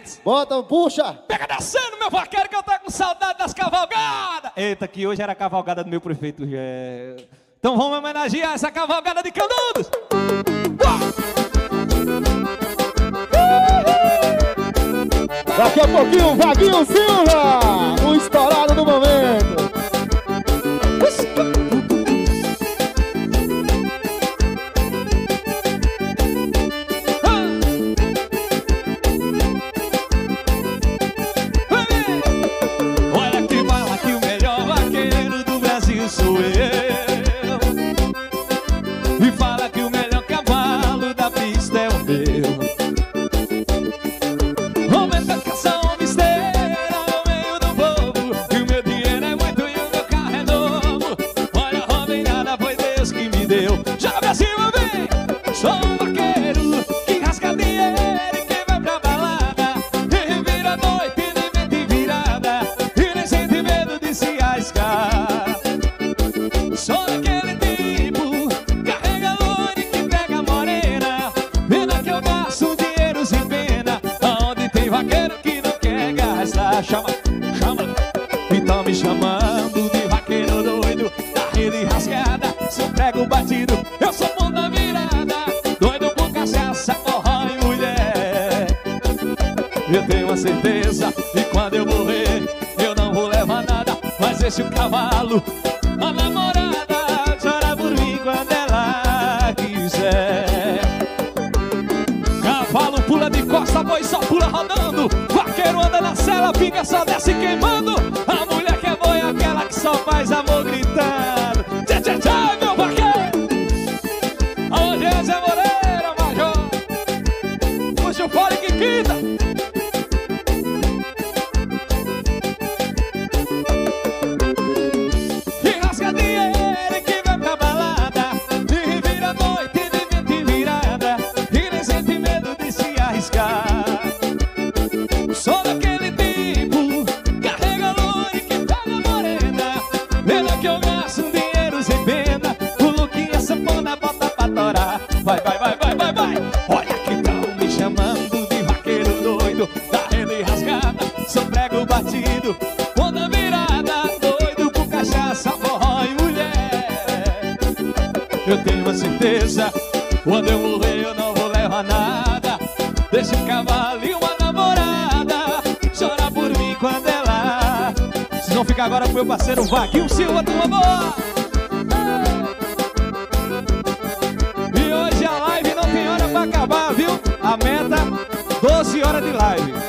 Hits. Bota, puxa. Pega descendo, meu vaqueiro, que eu tô com saudade das cavalgadas. Eita, que hoje era a cavalgada do meu prefeito Gé. Então vamos homenagear essa cavalgada de Canudos. Daqui a pouquinho, Vaguinho Silva, o estourado do momento. Olha que bala que o melhor vaqueiro do Brasil sou eu. E fala que o melhor cavalo da pista é o meu. Chama, então me chamando de vaqueiro doido, da rede rasgada, sou prego batido, eu sou ponta virada, doido por cachaça, forró e mulher. Eu tenho a certeza que quando eu morrer, eu não vou levar nada, mas deixa o cavalo, a namorada, chora por mim quando ela quiser. Cavalo pula de costa, boi só pula rodando, vaqueiro anda na cela, pinga só desce queimando. A mulher que é boi é aquela que só faz amor gritando. Tchê, tchê, tchê, meu vaqueiro. Aonde é Zé Moreira, Major? Puxa o fole que quita. E rasga dinheiro que vai pra balada, e vira noite de vento e virada, e nem sente medo de se arriscar. Sou daquele tipo, carrega loura e que pega morena. Pena que eu gasto dinheiro sem pena, o look e a sanfona bota pra torar. Vai, vai, vai, vai, vai, vai. Olha que tão me chamando de vaqueiro doido, da rede rasgada, sou prego batido, ponta virada, doido por cachaça, forró e mulher. Eu tenho a certeza, quando eu morrer eu não vou levar nada, deixa um cavalo e uma namorada, chora por mim quando ela. Vocês vão ficar agora com meu parceiro Vaguinho Silva, turma boa. E hoje a live não tem hora pra acabar, viu? A meta, 12 horas de live.